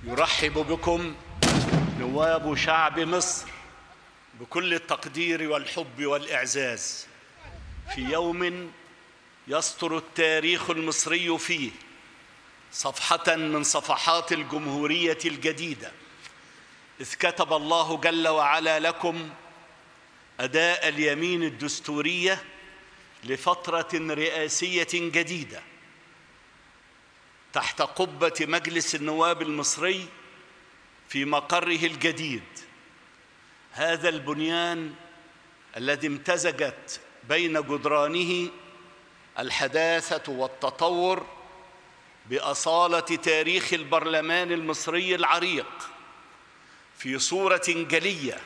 يرحب بكم نواب شعب مصر بكل التقدير والحب والإعزاز في يوم يسطر التاريخ المصري فيه صفحة من صفحات الجمهورية الجديدة، إذ كتب الله جل وعلا لكم أداء اليمين الدستورية لفترة رئاسية جديدة تحت قبة مجلس النواب المصري في مقره الجديد. هذا البنيان الذي امتزجت بين جدرانه الحداثة والتطور بأصالة تاريخ البرلمان المصري العريق في صورة جلية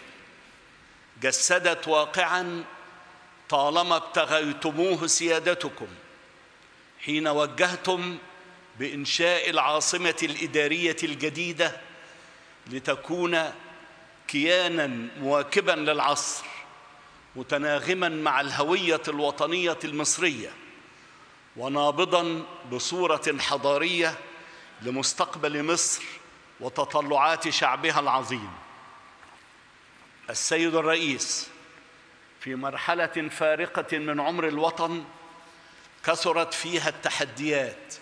جسدت واقعاً طالما ابتغيتموه سيادتكم حين وجهتم بإنشاء العاصمة الإدارية الجديدة لتكون كياناً مواكباً للعصر متناغماً مع الهوية الوطنية المصرية ونابضاً بصورة حضارية لمستقبل مصر وتطلعات شعبها العظيم. السيد الرئيس، في مرحلة فارقة من عمر الوطن كثرت فيها التحديات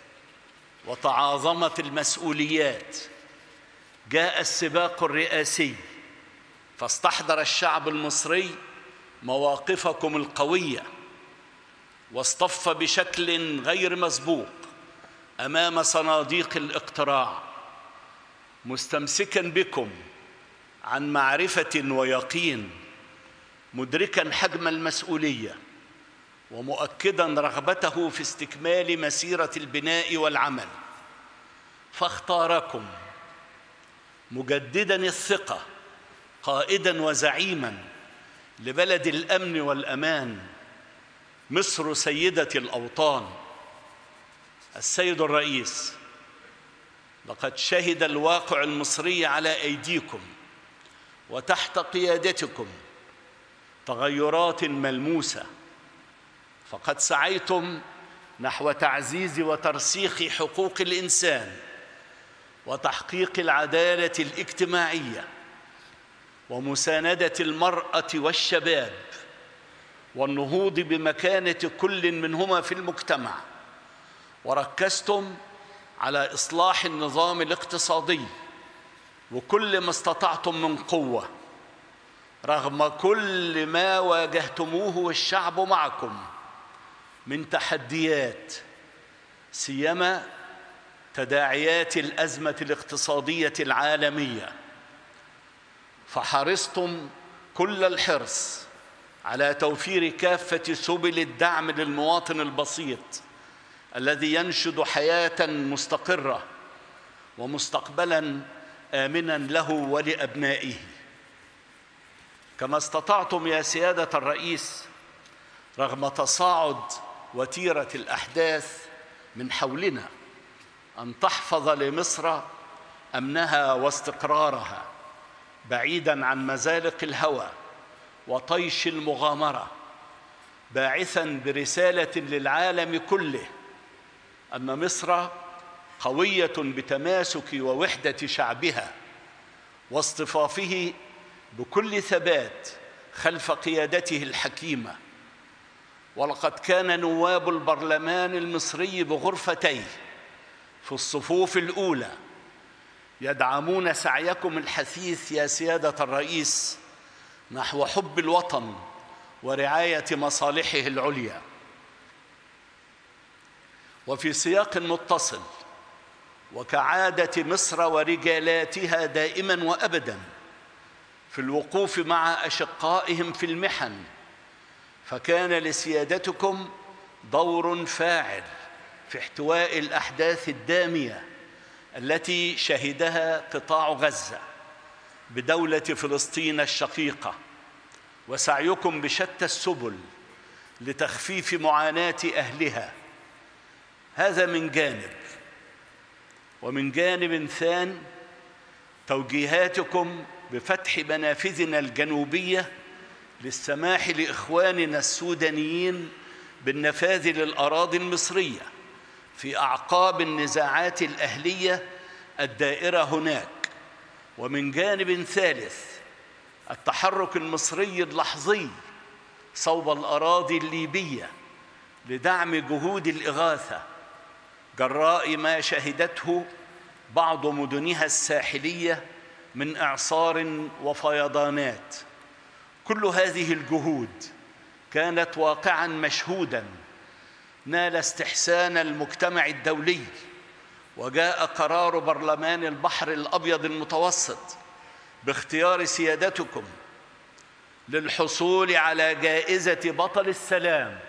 وتعاظمت المسؤوليات، جاء السباق الرئاسي فاستحضر الشعب المصري مواقفكم القوية واصطف بشكل غير مسبوق أمام صناديق الاقتراع، مستمسكاً بكم عن معرفة ويقين، مدركاً حجم المسؤولية ومؤكداً رغبته في استكمال مسيرة البناء والعمل، فاختاركم مجدداً الثقة قائداً وزعيماً لبلد الأمن والأمان، مصر سيدة الأوطان. السيد الرئيس، لقد شهد الواقع المصري على أيديكم وتحت قيادتكم تغيرات ملموسة، فقد سعيتم نحو تعزيز وترسيخ حقوق الإنسان وتحقيق العدالة الاجتماعية ومساندة المرأة والشباب والنهوض بمكانة كل منهما في المجتمع، وركزتم على إصلاح النظام الاقتصادي وكل ما استطعتم من قوة رغم كل ما واجهتموه والشعب معكم من تحديات، سيما تداعيات الأزمة الاقتصادية العالمية، فحرصتم كل الحرص على توفير كافة سبل الدعم للمواطن البسيط الذي ينشد حياة مستقرة ومستقبلاً آمناً له ولأبنائه. كما استطعتم يا سيادة الرئيس رغم تصاعد وتيرة الأحداث من حولنا أن تحفظ لمصر أمنها واستقرارها بعيداً عن مزالق الهوى وطيش المغامرة، باعثاً برسالة للعالم كله أن مصر قوية بتماسك ووحدة شعبها واصطفافه بكل ثبات خلف قيادته الحكيمة. ولقد كان نواب البرلمان المصري بغرفتيه في الصفوف الأولى يدعمون سعيكم الحثيث يا سيادة الرئيس نحو حب الوطن ورعاية مصالحه العليا. وفي سياق متصل وكعادة مصر ورجالاتها دائماً وأبداً في الوقوف مع أشقائهم في المحن، فكان لسيادتكم دور فاعل في احتواء الأحداث الدامية التي شهدها قطاع غزة بدولة فلسطين الشقيقة، وسعيكم بشتى السبل لتخفيف معاناة أهلها. هذا من جانب، ومن جانب ثاني توجيهاتكم بفتح منافذنا الجنوبية للسماح لإخواننا السودانيين بالنفاذ للأراضي المصرية في أعقاب النزاعات الأهلية الدائرة هناك. ومن جانب ثالث التحرك المصري اللحظي صوب الأراضي الليبية لدعم جهود الإغاثة جراء ما شهدته بعض مدنها الساحلية من إعصار وفيضانات. كل هذه الجهود كانت واقعاً مشهوداً نال استحسان المجتمع الدولي، وجاء قرار برلمان البحر الأبيض المتوسط باختيار سيادتكم للحصول على جائزة بطل السلام